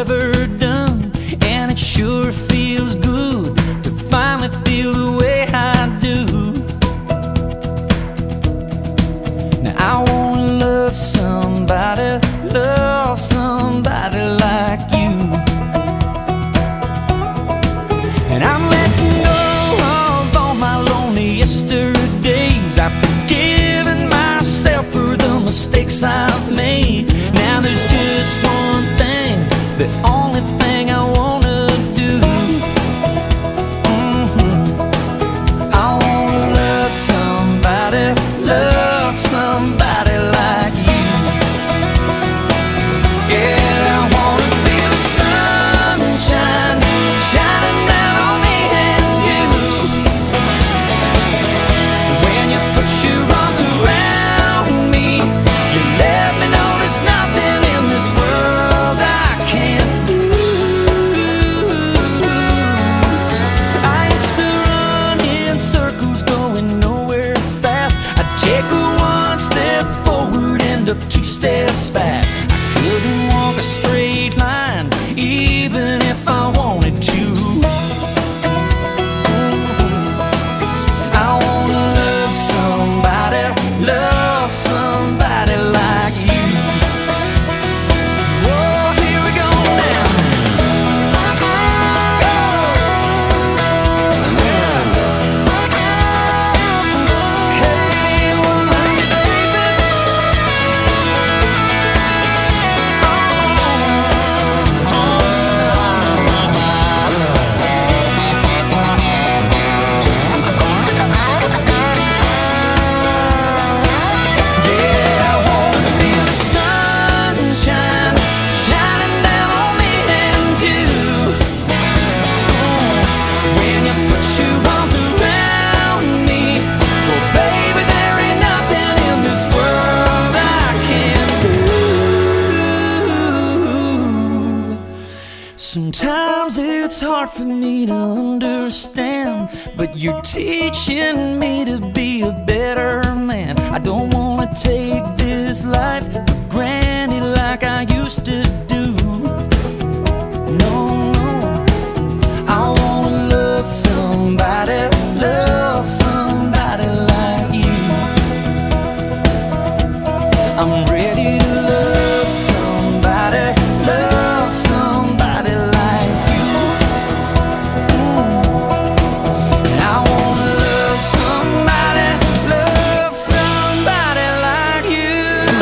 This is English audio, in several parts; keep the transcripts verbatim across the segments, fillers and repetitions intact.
ever done, and it sure feels good to finally feel the way I do. Now I wanna love somebody, love somebody like you. And I'm letting go of all my lonely yesterdays. I've forgiven myself for the mistakes I've made. Now there's just one thing, the only thing I wanna do. Mm-hmm. I wanna love somebody, love somebody like you. Yeah, I wanna feel the sunshine shining down on me and you. When you put your arms around me, you let me know there's nothing in this world I can't do. I used to run in circles going nowhere fast. I'd take one step forward, end up two steps back. I couldn't walk a straight line even if I wanted to. I wanna love somebody, love somebody like you. Oh, here we go now. Hey, well, love you, baby. Yeah, I wanna feel the sunshine shining down on me and you. When you put your arms around me, well, baby, there ain't nothing in this world I can't do. Sometimes it's hard for me to understand, but you're teaching me to be a better man. I don't wanna take this life for granted like I used to do. No, no, I wanna love somebody, love somebody like you. I'm ready to love somebody, love somebody like you. And I wanna love somebody, love somebody like you.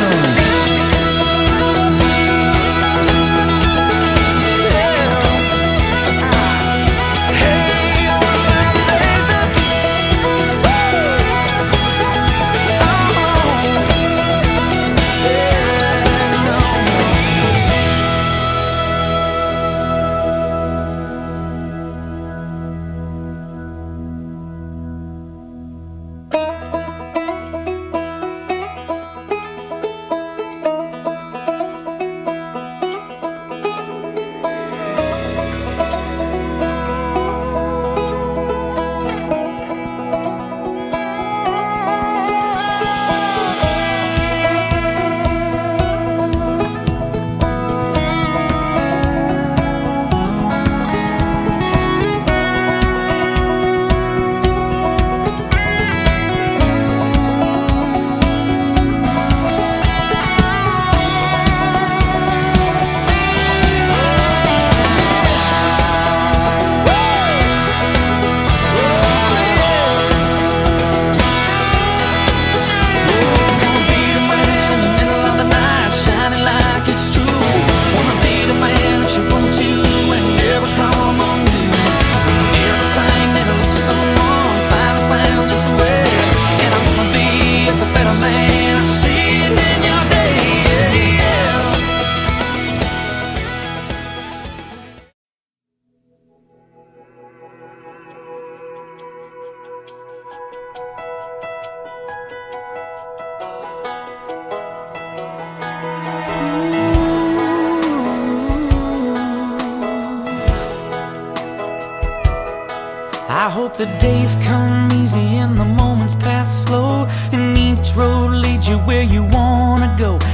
I hope the days come easy and the moments pass slow, and each road leads you where you wanna go. And if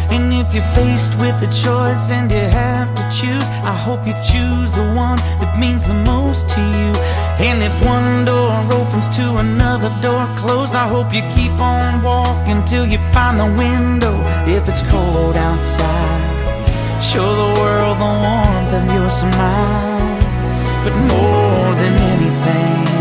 if you're faced with a choice and you have to choose, I hope you choose the one that means the most to you. And if one door opens to another door closed, I hope you keep on walking till you find the window. If it's cold outside, show the world the warmth of your smile. But more than anything,